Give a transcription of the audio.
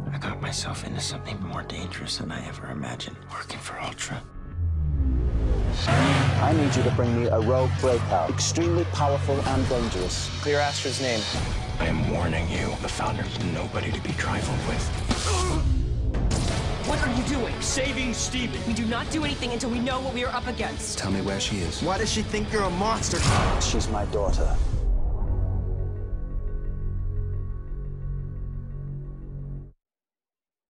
I got myself into something more dangerous than I ever imagined, working for Ultra. I need you to bring me a rogue breakout, extremely powerful and dangerous. Clear Astrid's name. I am warning you, the Founder's nobody to be trifled with. What are you doing? Saving Steven. We do not do anything until we know what we are up against. Tell me where she is. Why does she think you're a monster? She's my daughter.